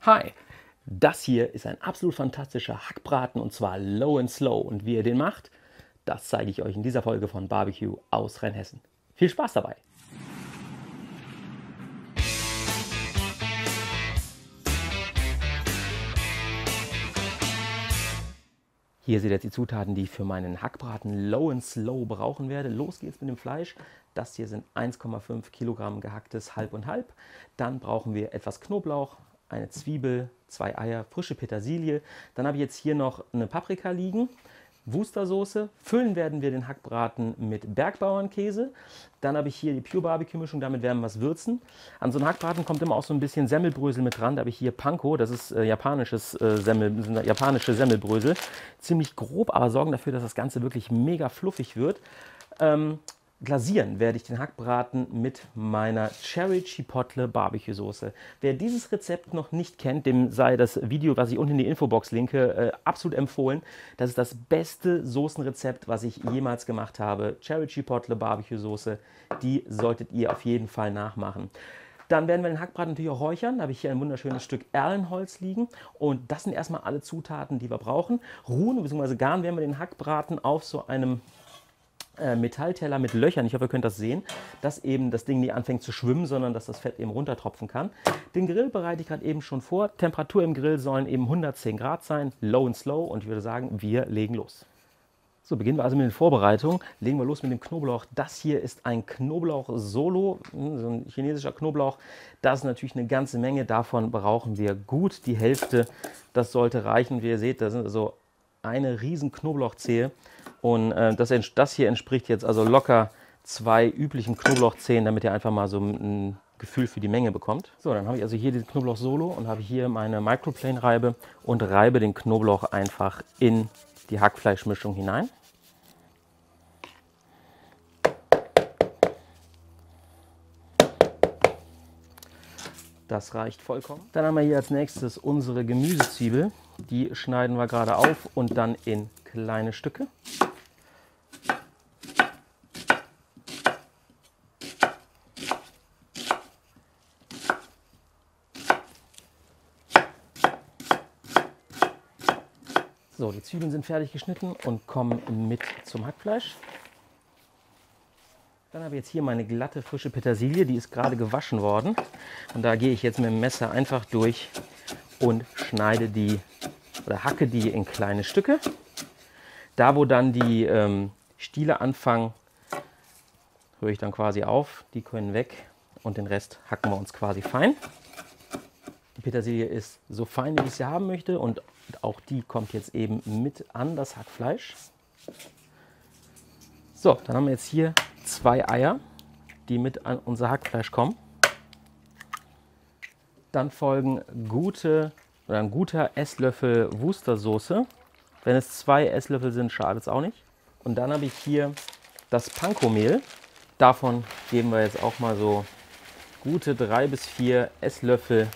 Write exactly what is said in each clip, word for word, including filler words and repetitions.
Hi, das hier ist ein absolut fantastischer Hackbraten und zwar Low and Slow. Und wie ihr den macht, das zeige ich euch in dieser Folge von Barbecue aus Rheinhessen. Viel Spaß dabei! Hier seht ihr jetzt die Zutaten, die ich für meinen Hackbraten Low and Slow brauchen werde. Los geht's mit dem Fleisch. Das hier sind eins Komma fünf Kilogramm gehacktes Halb und Halb. Dann brauchen wir etwas Knoblauch, eine Zwiebel, zwei Eier, frische Petersilie. Dann habe ich jetzt hier noch eine Paprika liegen, Worcestersoße. Füllen werden wir den Hackbraten mit Bergbauernkäse. Dann habe ich hier die Pure Barbecue Mischung, damit werden wir was würzen. An so einen Hackbraten kommt immer auch so ein bisschen Semmelbrösel mit dran. Da habe ich hier Panko, das ist äh, japanisches, äh, Semmel, japanische Semmelbrösel. Ziemlich grob, aber sorgen dafür, dass das Ganze wirklich mega fluffig wird. Ähm, Glasieren werde ich den Hackbraten mit meiner Cherry Chipotle Barbecue Soße. Wer dieses Rezept noch nicht kennt, dem sei das Video, was ich unten in die Infobox linke, äh, absolut empfohlen. Das ist das beste Soßenrezept, was ich jemals gemacht habe. Cherry Chipotle Barbecue Soße, die solltet ihr auf jeden Fall nachmachen. Dann werden wir den Hackbraten natürlich auch räuchern. Da habe ich hier ein wunderschönes Stück Erlenholz liegen. Und das sind erstmal alle Zutaten, die wir brauchen. Ruhen bzw. garen werden wir den Hackbraten auf so einem Metallteller mit Löchern, ich hoffe, ihr könnt das sehen, dass eben das Ding nie anfängt zu schwimmen, sondern dass das Fett eben runtertropfen kann. Den Grill bereite ich gerade eben schon vor. Temperatur im Grill sollen eben hundertzehn Grad sein, low and slow, und ich würde sagen, wir legen los. So, beginnen wir also mit den Vorbereitungen. Legen wir los mit dem Knoblauch. Das hier ist ein Knoblauch-Solo, so ein chinesischer Knoblauch. Das ist natürlich eine ganze Menge. Davon brauchen wir gut die Hälfte. Das sollte reichen. Wie ihr seht, da sind also eine riesen Knoblauchzehe. Und äh, das, das hier entspricht jetzt also locker zwei üblichen Knoblauchzehen, damit ihr einfach mal so ein Gefühl für die Menge bekommt. So, dann habe ich also hier den Knoblauch Solo und habe hier meine Microplane-Reibe und reibe den Knoblauch einfach in die Hackfleischmischung hinein. Das reicht vollkommen. Dann haben wir hier als nächstes unsere Gemüsezwiebel. Die schneiden wir gerade auf und dann in kleine Stücke. So, die Zwiebeln sind fertig geschnitten und kommen mit zum Hackfleisch. Dann habe ich jetzt hier meine glatte, frische Petersilie, die ist gerade gewaschen worden. Und da gehe ich jetzt mit dem Messer einfach durch und schneide die oder hacke die in kleine Stücke. Da, wo dann die ähm, Stiele anfangen, höre ich dann quasi auf. Die können weg und den Rest hacken wir uns quasi fein. Die Petersilie ist so fein, wie ich sie haben möchte, und auch die kommt jetzt eben mit an das Hackfleisch. So, dann haben wir jetzt hier zwei Eier, die mit an unser Hackfleisch kommen. Dann folgen gute, oder ein guter Esslöffel Worcestersoße. Wenn es zwei Esslöffel sind, schadet es auch nicht. Und dann habe ich hier das Panko-Mehl. Davon geben wir jetzt auch mal so gute drei bis vier Esslöffel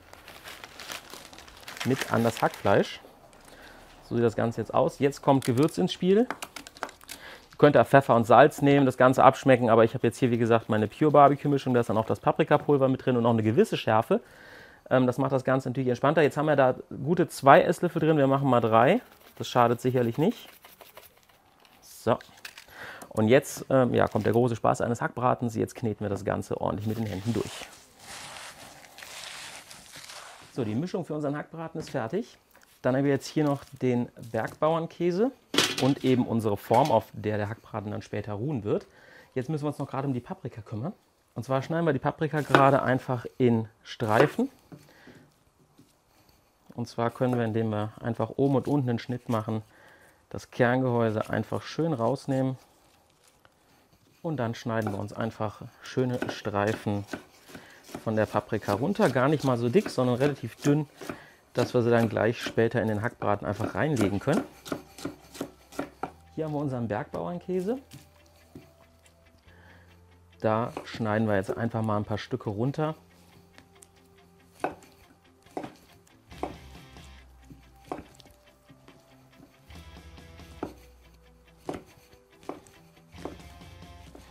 mit an das Hackfleisch. So sieht das Ganze jetzt aus. Jetzt kommt Gewürz ins Spiel. Ihr könnt da Pfeffer und Salz nehmen, das Ganze abschmecken, aber ich habe jetzt hier, wie gesagt, meine Pure Barbecue Mischung. Da ist dann auch das Paprikapulver mit drin und auch eine gewisse Schärfe. Ähm, das macht das Ganze natürlich entspannter. Jetzt haben wir da gute zwei Esslöffel drin. Wir machen mal drei. Das schadet sicherlich nicht. So. Und jetzt ähm, ja, kommt der große Spaß eines Hackbratens. Jetzt kneten wir das Ganze ordentlich mit den Händen durch. So, die Mischung für unseren Hackbraten ist fertig. Dann haben wir jetzt hier noch den Bergbauernkäse und eben unsere Form, auf der der Hackbraten dann später ruhen wird. Jetzt müssen wir uns noch gerade um die Paprika kümmern. Und zwar schneiden wir die Paprika gerade einfach in Streifen. Und zwar können wir, indem wir einfach oben und unten einen Schnitt machen, das Kerngehäuse einfach schön rausnehmen. Und dann schneiden wir uns einfach schöne Streifen von der Paprika runter. Gar nicht mal so dick, sondern relativ dünn, dass wir sie dann gleich später in den Hackbraten einfach reinlegen können. Hier haben wir unseren Bergbauernkäse. Da schneiden wir jetzt einfach mal ein paar Stücke runter.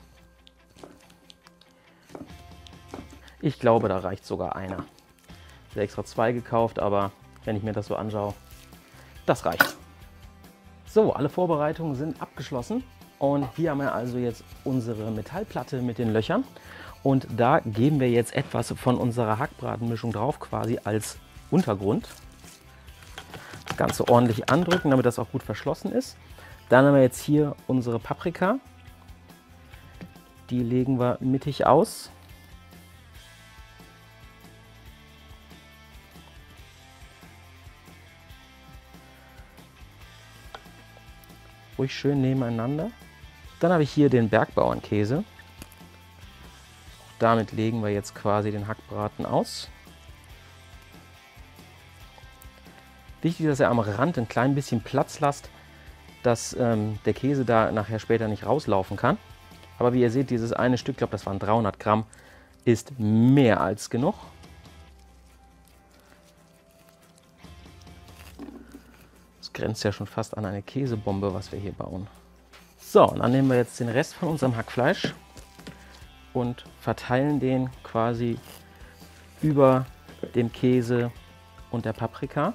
Ich glaube, da reicht sogar einer. Ich habe extra zwei gekauft, aber wenn ich mir das so anschaue, das reicht. So, alle Vorbereitungen sind abgeschlossen und hier haben wir also jetzt unsere Metallplatte mit den Löchern und da geben wir jetzt etwas von unserer Hackbratenmischung drauf, quasi als Untergrund. Das Ganze ordentlich andrücken, damit das auch gut verschlossen ist. Dann haben wir jetzt hier unsere Paprika. Die legen wir mittig aus. Ruhig schön nebeneinander. Dann habe ich hier den Bergbauernkäse. Damit legen wir jetzt quasi den Hackbraten aus. Wichtig ist, dass ihr am Rand ein klein bisschen Platz lasst, dass ähm, der Käse da nachher später nicht rauslaufen kann. Aber wie ihr seht, dieses eine Stück, ich glaube das waren dreihundert Gramm, ist mehr als genug. Das grenzt ja schon fast an eine Käsebombe, was wir hier bauen. So, und dann nehmen wir jetzt den Rest von unserem Hackfleisch und verteilen den quasi über dem Käse und der Paprika.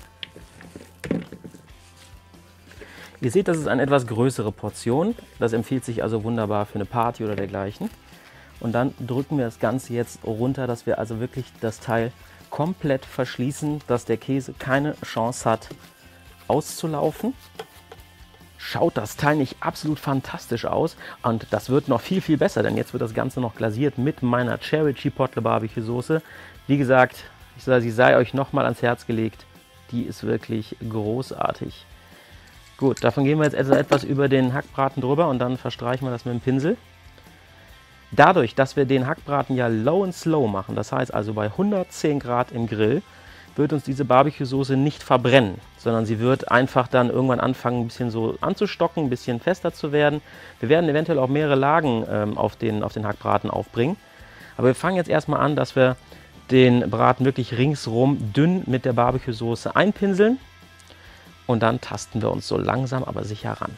Ihr seht, das ist eine etwas größere Portion. Das empfiehlt sich also wunderbar für eine Party oder dergleichen. Und dann drücken wir das Ganze jetzt runter, dass wir also wirklich das Teil komplett verschließen, dass der Käse keine Chance hat auszulaufen. Schaut das Teil nicht absolut fantastisch aus und das wird noch viel, viel besser, denn jetzt wird das Ganze noch glasiert mit meiner Cherry Chipotle Barbecue Soße. Wie gesagt, ich sage, sie sei euch nochmal ans Herz gelegt. Die ist wirklich großartig. Gut, davon gehen wir jetzt also etwas über den Hackbraten drüber und dann verstreichen wir das mit dem Pinsel. Dadurch, dass wir den Hackbraten ja low and slow machen, das heißt also bei hundertzehn Grad im Grill, wird uns diese Barbecue-Soße nicht verbrennen, sondern sie wird einfach dann irgendwann anfangen, ein bisschen so anzustocken, ein bisschen fester zu werden. Wir werden eventuell auch mehrere Lagen ähm, auf den, auf den Hackbraten aufbringen. Aber wir fangen jetzt erstmal an, dass wir den Braten wirklich ringsrum dünn mit der Barbecue-Soße einpinseln. Und dann tasten wir uns so langsam, aber sicher ran.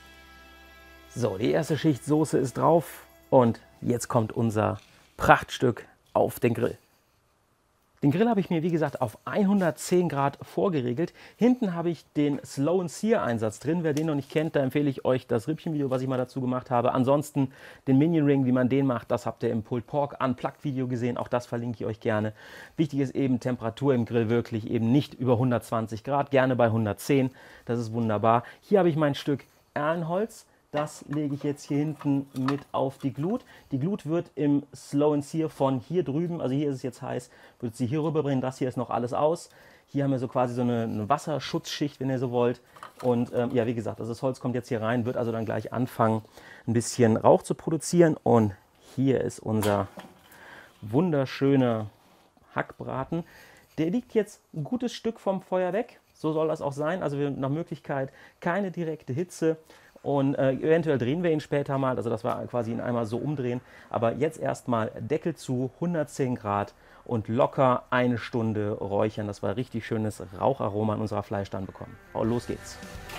So, die erste Schicht Soße ist drauf und jetzt kommt unser Prachtstück auf den Grill. Den Grill habe ich mir, wie gesagt, auf hundertzehn Grad vorgeregelt. Hinten habe ich den Slow and Sear Einsatz drin. Wer den noch nicht kennt, da empfehle ich euch das Rippchen-Video, was ich mal dazu gemacht habe. Ansonsten den Minion Ring, wie man den macht, das habt ihr im Pulled Pork Unplugged Video gesehen. Auch das verlinke ich euch gerne. Wichtig ist eben Temperatur im Grill wirklich eben nicht über hundertzwanzig Grad, gerne bei hundertzehn. Das ist wunderbar. Hier habe ich mein Stück Erlenholz. Das lege ich jetzt hier hinten mit auf die Glut. Die Glut wird im Slow and Sear von hier drüben, also hier ist es jetzt heiß, wird sie hier rüberbringen. Das hier ist noch alles aus. Hier haben wir so quasi so eine, eine Wasserschutzschicht, wenn ihr so wollt. Und ähm, ja, wie gesagt, also das Holz kommt jetzt hier rein, wird also dann gleich anfangen, ein bisschen Rauch zu produzieren. Und hier ist unser wunderschöner Hackbraten. Der liegt jetzt ein gutes Stück vom Feuer weg. So soll das auch sein. Also wir haben nach Möglichkeit keine direkte Hitze. Und äh, eventuell drehen wir ihn später mal, also dass wir quasi ihn einmal so umdrehen. Aber jetzt erstmal Deckel zu, hundertzehn Grad und locker eine Stunde räuchern, dass wir richtig schönes Raucharoma in unserer Fleisch dann bekommen. Oh, los geht's.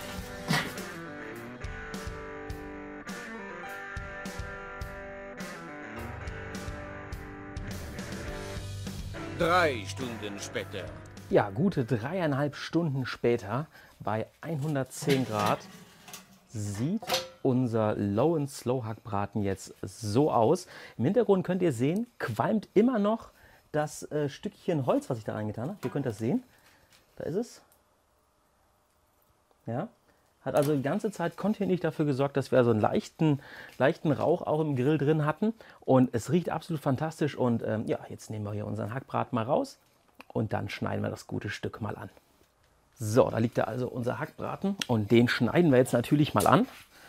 Drei Stunden später. Ja, gute dreieinhalb Stunden später bei hundertzehn Grad sieht unser Low and Slow Hackbraten jetzt so aus. Im Hintergrund könnt ihr sehen, qualmt immer noch das äh, Stückchen Holz, was ich da reingetan habe. Ihr könnt das sehen. Da ist es. Ja. Hat also die ganze Zeit kontinuierlich dafür gesorgt, dass wir also einen leichten, leichten Rauch auch im Grill drin hatten. Und es riecht absolut fantastisch. Und ähm, ja, jetzt nehmen wir hier unseren Hackbraten mal raus und dann schneiden wir das gute Stück mal an. So, da liegt da also unser Hackbraten und den schneiden wir jetzt natürlich mal an.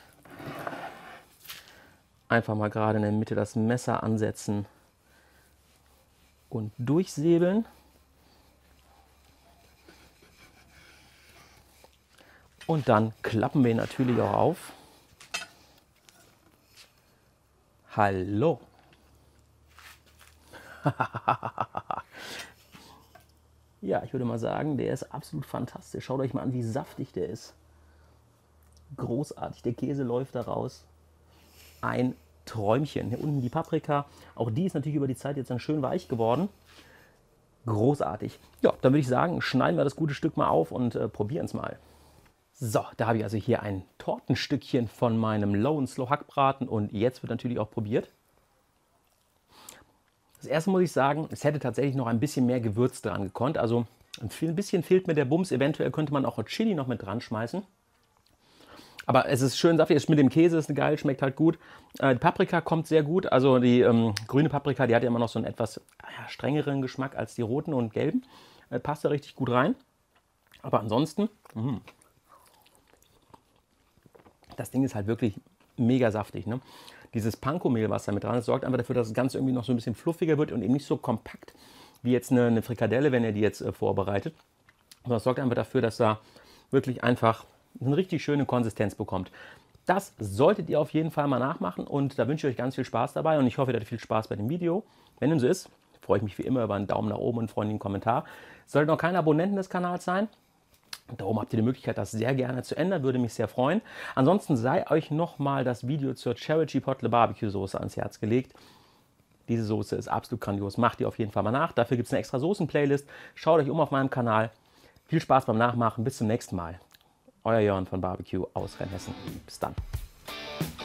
Einfach mal gerade in der Mitte das Messer ansetzen und durchsäbeln. Und dann klappen wir ihn natürlich auch auf. Hallo! Ja, ich würde mal sagen, der ist absolut fantastisch. Schaut euch mal an, wie saftig der ist. Großartig. Der Käse läuft da raus. Ein Träumchen. Hier unten die Paprika. Auch die ist natürlich über die Zeit jetzt dann schön weich geworden. großartig. Ja, dann würde ich sagen, schneiden wir das gute Stück mal auf und äh, probieren es mal. So, da habe ich also hier ein Tortenstückchen von meinem Low and Slow Hackbraten und jetzt wird natürlich auch probiert. Das erste muss ich sagen, es hätte tatsächlich noch ein bisschen mehr Gewürz dran gekonnt. Also ein bisschen fehlt mir der Bums. Eventuell könnte man auch Chili noch mit dran schmeißen. Aber es ist schön saftig, mit dem Käse ist geil, schmeckt halt gut. Äh, die Paprika kommt sehr gut. Also die ähm, grüne Paprika, die hat ja immer noch so einen etwas ja, strengeren Geschmack als die roten und gelben. Äh, passt da richtig gut rein. Aber ansonsten, mh. das Ding ist halt wirklich mega saftig. Ne? Dieses Panko-Mehl, was da mit dran ist, sorgt einfach dafür, dass das Ganze irgendwie noch so ein bisschen fluffiger wird und eben nicht so kompakt wie jetzt eine, eine Frikadelle, wenn ihr die jetzt äh, vorbereitet. Und das sorgt einfach dafür, dass da wirklich einfach eine richtig schöne Konsistenz bekommt. Das solltet ihr auf jeden Fall mal nachmachen und da wünsche ich euch ganz viel Spaß dabei und ich hoffe, ihr hattet viel Spaß bei dem Video. Wenn dem so ist, freue ich mich wie immer über einen Daumen nach oben und einen freundlichen Kommentar. Solltet noch keine Abonnenten des Kanals sein, da oben habt ihr die Möglichkeit, das sehr gerne zu ändern, würde mich sehr freuen. Ansonsten sei euch nochmal das Video zur Cherry Chipotle Barbecue Soße ans Herz gelegt. Diese Soße ist absolut grandios, macht ihr auf jeden Fall mal nach. Dafür gibt es eine extra Soßen-Playlist. Schaut euch um auf meinem Kanal. Viel Spaß beim Nachmachen, bis zum nächsten Mal. Euer Jörn von Barbecue aus Rheinhessen. Bis dann.